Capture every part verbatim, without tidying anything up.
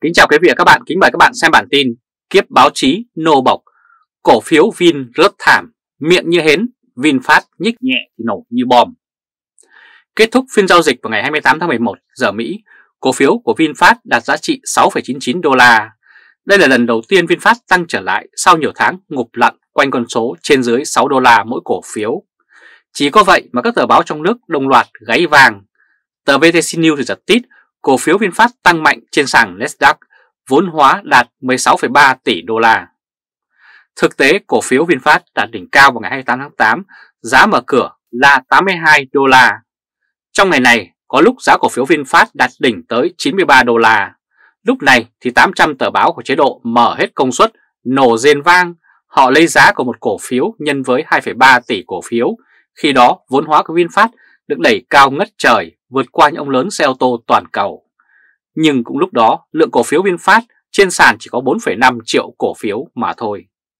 Kính chào quý vị và các bạn, kính mời các bạn xem bản tin Kiếp báo chí nô bộc, cổ phiếu Vin rớt thảm, miệng như hến, VinFast nhích nhẹ thì nổ như bom. Kết thúc phiên giao dịch vào ngày hai mươi tám tháng mười một giờ Mỹ, cổ phiếu của VinFast đạt giá trị sáu phẩy chín chín đô la. Đây là lần đầu tiên VinFast tăng trở lại sau nhiều tháng ngụp lặn quanh con số trên dưới sáu đô la mỗi cổ phiếu. Chỉ có vậy mà các tờ báo trong nước đồng loạt gáy vàng. Tờ vê tê xê News thì giật tít, cổ phiếu VinFast tăng mạnh trên sàn Nasdaq, vốn hóa đạt mười sáu phẩy ba tỷ đô la. Thực tế, cổ phiếu VinFast đạt đỉnh cao vào ngày hai mươi tám tháng tám, giá mở cửa là tám mươi hai đô la. Trong ngày này, có lúc giá cổ phiếu VinFast đạt đỉnh tới chín mươi ba đô la. Lúc này thì tám trăm tờ báo của chế độ mở hết công suất, nổ rền vang, họ lấy giá của một cổ phiếu nhân với hai phẩy ba tỷ cổ phiếu. Khi đó, vốn hóa của VinFast được đẩy cao ngất trời, vượt qua những ông lớn xe ô tô toàn cầu. Nhưng cũng lúc đó, lượng cổ phiếu VinFast trên sàn chỉ có bốn phẩy năm triệu cổ phiếu mà thôi.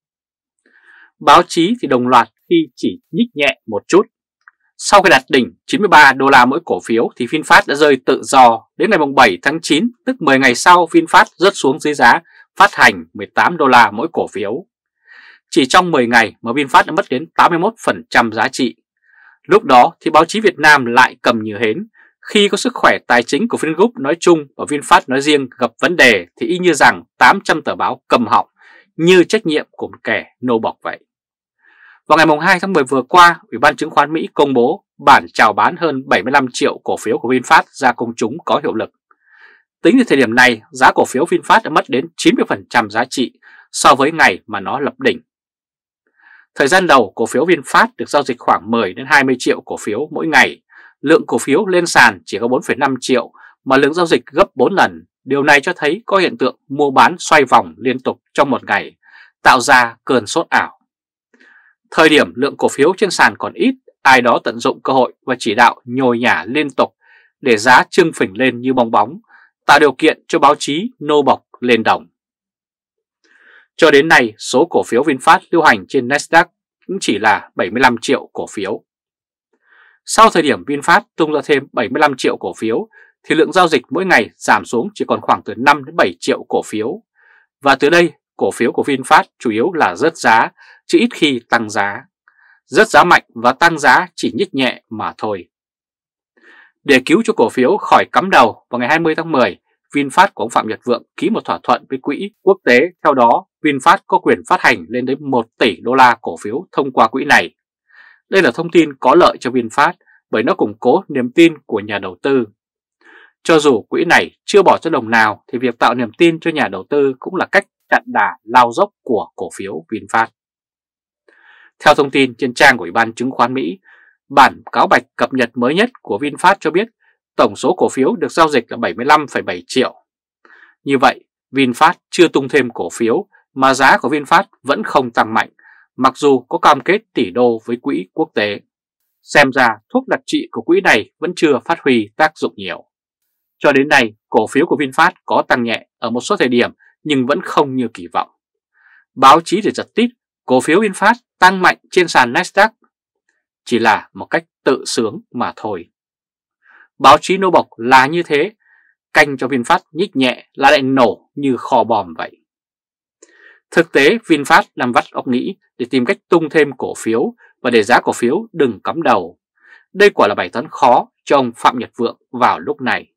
Báo chí thì đồng loạt khi chỉ nhích nhẹ một chút. Sau khi đạt đỉnh chín mươi ba đô la mỗi cổ phiếu thì VinFast đã rơi tự do. Đến ngày bảy tháng chín, tức mười ngày sau, VinFast rớt xuống dưới giá phát hành mười tám đô la mỗi cổ phiếu. Chỉ trong mười ngày mà VinFast đã mất đến tám mươi mốt phần trăm giá trị. Lúc đó thì báo chí Việt Nam lại cầm như hến. Khi có sức khỏe tài chính của Vingroup nói chung và VinFast nói riêng gặp vấn đề thì y như rằng tám trăm tờ báo cầm họng như trách nhiệm của một kẻ nô bộc vậy. Vào ngày hai tháng mười vừa qua, Ủy ban Chứng khoán Mỹ công bố bản chào bán hơn bảy mươi lăm triệu cổ phiếu của VinFast ra công chúng có hiệu lực. Tính đến thời điểm này, giá cổ phiếu VinFast đã mất đến chín mươi phần trăm giá trị so với ngày mà nó lập đỉnh. Thời gian đầu, cổ phiếu VinFast được giao dịch khoảng mười đến hai mươi triệu cổ phiếu mỗi ngày. Lượng cổ phiếu lên sàn chỉ có bốn phẩy năm triệu mà lượng giao dịch gấp bốn lần. Điều này cho thấy có hiện tượng mua bán xoay vòng liên tục trong một ngày, tạo ra cơn sốt ảo. Thời điểm lượng cổ phiếu trên sàn còn ít, ai đó tận dụng cơ hội và chỉ đạo nhồi nhả liên tục để giá chưng phình lên như bong bóng, tạo điều kiện cho báo chí nô bộc lên đồng. Cho đến nay, số cổ phiếu VinFast lưu hành trên Nasdaq cũng chỉ là bảy mươi lăm triệu cổ phiếu. Sau thời điểm VinFast tung ra thêm bảy mươi lăm triệu cổ phiếu thì lượng giao dịch mỗi ngày giảm xuống chỉ còn khoảng từ năm đến bảy triệu cổ phiếu. Và từ đây, cổ phiếu của VinFast chủ yếu là rớt giá, chứ ít khi tăng giá. Rớt giá mạnh và tăng giá chỉ nhích nhẹ mà thôi. Để cứu cho cổ phiếu khỏi cắm đầu, vào ngày hai mươi tháng mười, VinFast của ông Phạm Nhật Vượng ký một thỏa thuận với quỹ quốc tế. Theo đó, VinFast có quyền phát hành lên đến một tỷ đô la cổ phiếu thông qua quỹ này. Đây là thông tin có lợi cho VinFast bởi nó củng cố niềm tin của nhà đầu tư. Cho dù quỹ này chưa bỏ ra đồng nào thì việc tạo niềm tin cho nhà đầu tư cũng là cách chặn đà lao dốc của cổ phiếu VinFast. Theo thông tin trên trang của Ủy ban Chứng khoán Mỹ, bản cáo bạch cập nhật mới nhất của VinFast cho biết tổng số cổ phiếu được giao dịch là bảy mươi lăm phẩy bảy triệu. Như vậy, VinFast chưa tung thêm cổ phiếu mà giá của VinFast vẫn không tăng mạnh, mặc dù có cam kết tỷ đô với quỹ quốc tế. Xem ra thuốc đặc trị của quỹ này vẫn chưa phát huy tác dụng nhiều. Cho đến nay, cổ phiếu của VinFast có tăng nhẹ ở một số thời điểm nhưng vẫn không như kỳ vọng. Báo chí thì giật tít, cổ phiếu VinFast tăng mạnh trên sàn Nasdaq chỉ là một cách tự sướng mà thôi. Báo chí nô bộc là như thế, canh cho VinFast nhích nhẹ là lại nổ như kho bom vậy. Thực tế, VinFast làm vắt óc nghĩ để tìm cách tung thêm cổ phiếu và để giá cổ phiếu đừng cắm đầu. Đây quả là bài toán khó cho ông Phạm Nhật Vượng vào lúc này.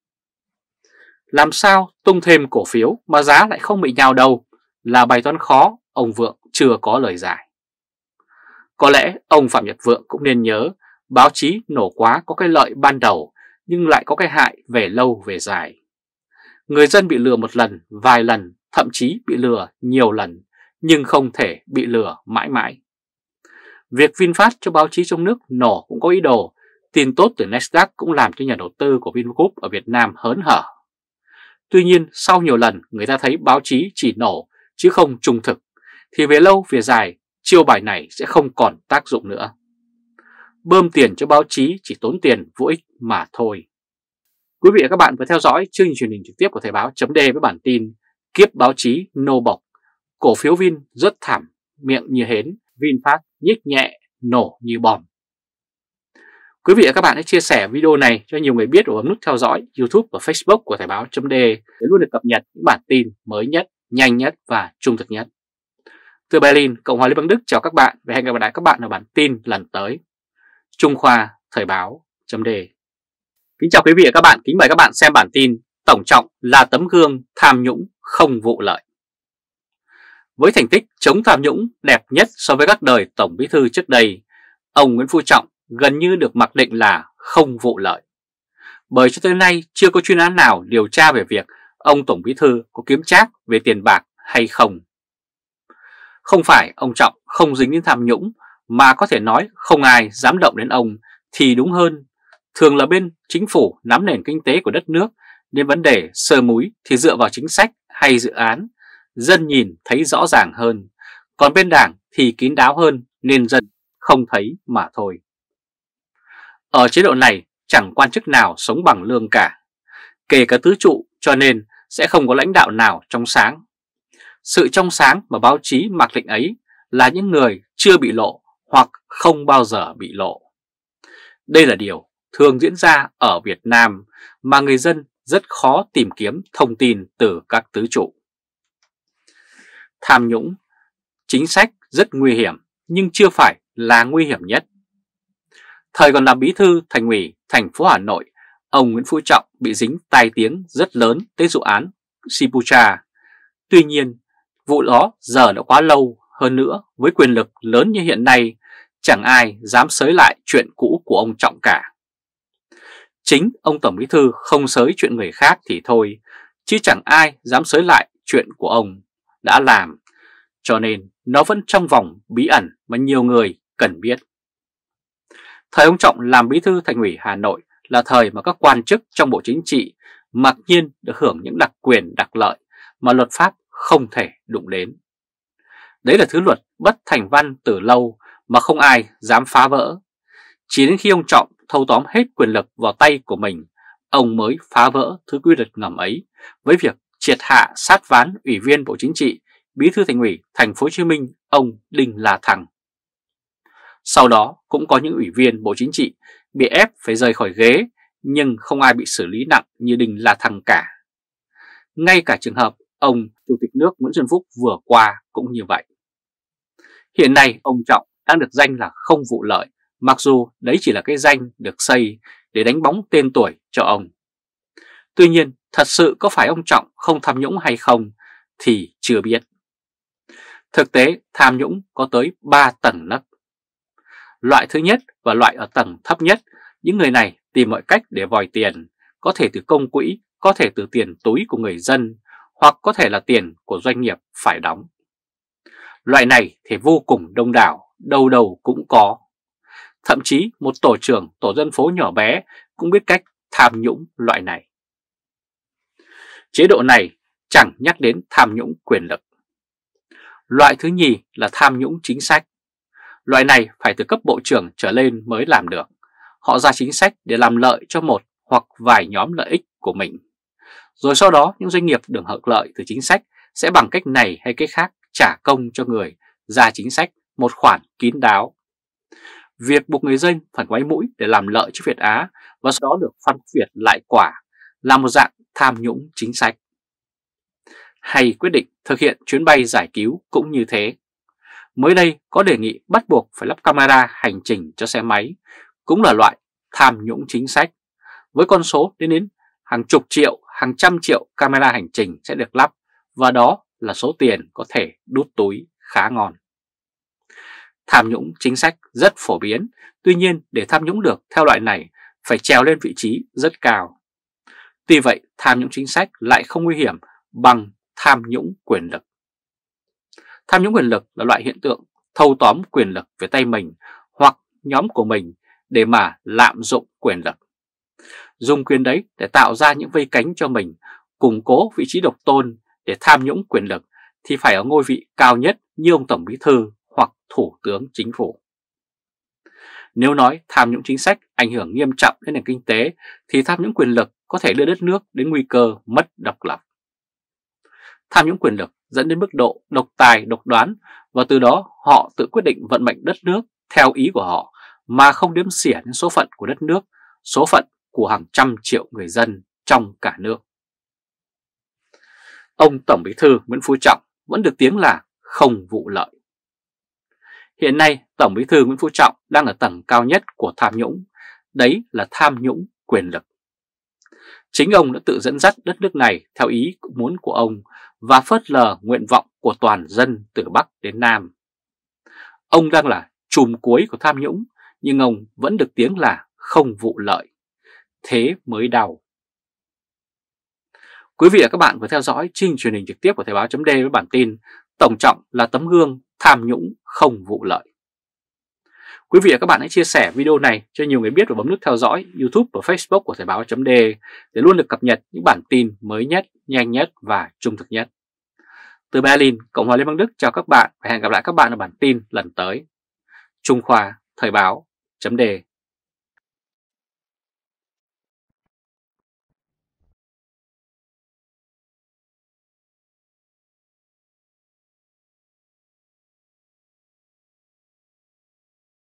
Làm sao tung thêm cổ phiếu mà giá lại không bị nhào đầu là bài toán khó, ông Vượng chưa có lời giải. Có lẽ ông Phạm Nhật Vượng cũng nên nhớ báo chí nổ quá có cái lợi ban đầu nhưng lại có cái hại về lâu về dài. Người dân bị lừa một lần, vài lần, thậm chí bị lừa nhiều lần nhưng không thể bị lừa mãi mãi. Việc VinFast cho báo chí trong nước nổ cũng có ý đồ, tin tốt từ Nasdaq cũng làm cho nhà đầu tư của Vingroup ở Việt Nam hớn hở. Tuy nhiên, sau nhiều lần người ta thấy báo chí chỉ nổ chứ không trung thực, thì về lâu về dài, chiêu bài này sẽ không còn tác dụng nữa. Bơm tiền cho báo chí chỉ tốn tiền vô ích mà thôi. Quý vị và các bạn vừa theo dõi chương trình truyền hình trực tiếp của Thời báo chấm D với bản tin Kiếp báo chí nô bộc, cổ phiếu Vin rất thảm, miệng như hến, VinFast nhích nhẹ, nổ như bom. Quý vị và các bạn hãy chia sẻ video này cho nhiều người biết và bấm nút theo dõi YouTube và Facebook của Thời báo chấm de để luôn được cập nhật những bản tin mới nhất, nhanh nhất và trung thực nhất. Từ Berlin, Cộng hòa Liên bang Đức chào các bạn và hẹn gặp lại các bạn ở bản tin lần tới. Trung Khoa, Thời báo chấm de. Kính chào quý vị và các bạn, kính mời các bạn xem bản tin Tổng Trọng là tấm gương tham nhũng không vụ lợi. Với thành tích chống tham nhũng đẹp nhất so với các đời Tổng Bí thư trước đây, ông Nguyễn Phú Trọng gần như được mặc định là không vụ lợi. Bởi cho tới nay chưa có chuyên án nào điều tra về việc ông Tổng Bí thư có kiếm trác về tiền bạc hay không. Không phải ông Trọng không dính đến tham nhũng, mà có thể nói không ai dám động đến ông thì đúng hơn. Thường là bên chính phủ nắm nền kinh tế của đất nước, nên vấn đề sơ múi thì dựa vào chính sách hay dự án, dân nhìn thấy rõ ràng hơn. Còn bên đảng thì kín đáo hơn nên dân không thấy mà thôi. Ở chế độ này chẳng quan chức nào sống bằng lương cả, kể cả tứ trụ, cho nên sẽ không có lãnh đạo nào trong sáng. Sự trong sáng mà báo chí mặc định ấy là những người chưa bị lộ hoặc không bao giờ bị lộ. Đây là điều thường diễn ra ở Việt Nam mà người dân rất khó tìm kiếm thông tin từ các tứ trụ. Tham nhũng, chính sách rất nguy hiểm nhưng chưa phải là nguy hiểm nhất. Thời còn làm bí thư Thành ủy thành phố Hà Nội, ông Nguyễn Phú Trọng bị dính tai tiếng rất lớn tới vụ án Sipucha. Tuy nhiên, vụ đó giờ đã quá lâu, hơn nữa với quyền lực lớn như hiện nay, chẳng ai dám xới lại chuyện cũ của ông Trọng cả. Chính ông Tổng Bí thư không xới chuyện người khác thì thôi, chứ chẳng ai dám xới lại chuyện của ông đã làm, cho nên nó vẫn trong vòng bí ẩn mà nhiều người cần biết. Thời ông Trọng làm bí thư Thành ủy Hà Nội là thời mà các quan chức trong Bộ Chính trị mặc nhiên được hưởng những đặc quyền đặc lợi mà luật pháp không thể đụng đến. Đấy là thứ luật bất thành văn từ lâu mà không ai dám phá vỡ. Chỉ đến khi ông Trọng thâu tóm hết quyền lực vào tay của mình, ông mới phá vỡ thứ quy luật ngầm ấy với việc triệt hạ sát ván Ủy viên Bộ Chính trị, Bí thư Thành ủy Thành phố Hồ Chí Minh ông Đinh La Thăng. Sau đó cũng có những ủy viên Bộ Chính trị bị ép phải rời khỏi ghế, nhưng không ai bị xử lý nặng như Đinh La Thăng cả. Ngay cả trường hợp ông Chủ tịch nước Nguyễn Xuân Phúc vừa qua cũng như vậy. Hiện nay ông Trọng đang được danh là không vụ lợi, mặc dù đấy chỉ là cái danh được xây để đánh bóng tên tuổi cho ông. Tuy nhiên, thật sự có phải ông Trọng không tham nhũng hay không thì chưa biết. Thực tế, tham nhũng có tới ba tầng nấc. Loại thứ nhất và loại ở tầng thấp nhất, những người này tìm mọi cách để vòi tiền, có thể từ công quỹ, có thể từ tiền túi của người dân, hoặc có thể là tiền của doanh nghiệp phải đóng. Loại này thì vô cùng đông đảo, đâu đâu cũng có. Thậm chí một tổ trưởng tổ dân phố nhỏ bé cũng biết cách tham nhũng loại này. Chế độ này chẳng nhắc đến tham nhũng quyền lực. Loại thứ nhì là tham nhũng chính sách. Loại này phải từ cấp bộ trưởng trở lên mới làm được. Họ ra chính sách để làm lợi cho một hoặc vài nhóm lợi ích của mình. Rồi sau đó những doanh nghiệp được hưởng lợi từ chính sách sẽ bằng cách này hay cách khác trả công cho người ra chính sách một khoản kín đáo. Việc buộc người dân phải quấy mũi để làm lợi cho Việt Á và sau đó được phân Việt lại quả là một dạng tham nhũng chính sách. Hay quyết định thực hiện chuyến bay giải cứu cũng như thế. Mới đây có đề nghị bắt buộc phải lắp camera hành trình cho xe máy, cũng là loại tham nhũng chính sách, với con số đến đến hàng chục triệu, hàng trăm triệu camera hành trình sẽ được lắp, và đó là số tiền có thể đút túi khá ngon. Tham nhũng chính sách rất phổ biến, tuy nhiên để tham nhũng được theo loại này phải trèo lên vị trí rất cao. Tuy vậy, tham nhũng chính sách lại không nguy hiểm bằng tham nhũng quyền lực. Tham nhũng quyền lực là loại hiện tượng thâu tóm quyền lực về tay mình hoặc nhóm của mình để mà lạm dụng quyền lực. Dùng quyền đấy để tạo ra những vây cánh cho mình, củng cố vị trí độc tôn để tham nhũng quyền lực thì phải ở ngôi vị cao nhất như ông Tổng Bí thư hoặc Thủ tướng Chính phủ. Nếu nói tham nhũng chính sách ảnh hưởng nghiêm trọng đến nền kinh tế thì tham nhũng quyền lực có thể đưa đất nước đến nguy cơ mất độc lập. Tham nhũng quyền lực dẫn đến mức độ độc tài, độc đoán và từ đó họ tự quyết định vận mệnh đất nước theo ý của họ mà không đếm xỉa đến số phận của đất nước, số phận của hàng trăm triệu người dân trong cả nước. Ông Tổng Bí thư Nguyễn Phú Trọng vẫn được tiếng là không vụ lợi. Hiện nay, Tổng Bí thư Nguyễn Phú Trọng đang ở tầng cao nhất của tham nhũng, đấy là tham nhũng quyền lực. Chính ông đã tự dẫn dắt đất nước này theo ý muốn của ông và phớt lờ nguyện vọng của toàn dân từ Bắc đến Nam. Ông đang là chùm cuối của tham nhũng, nhưng ông vẫn được tiếng là không vụ lợi. Thế mới đau. Quý vị và các bạn vừa theo dõi chương truyền hình trực tiếp của Thời báo chấm D với bản tin Tổng Trọng là tấm gương tham nhũng không vụ lợi. Quý vị và các bạn hãy chia sẻ video này cho nhiều người biết và bấm nút theo dõi YouTube và Facebook của Thời báo chấm D để luôn được cập nhật những bản tin mới nhất, nhanh nhất và trung thực nhất. Từ Berlin, Cộng hòa Liên bang Đức chào các bạn và hẹn gặp lại các bạn ở bản tin lần tới. Trung Khoa, Thời báo chấm D.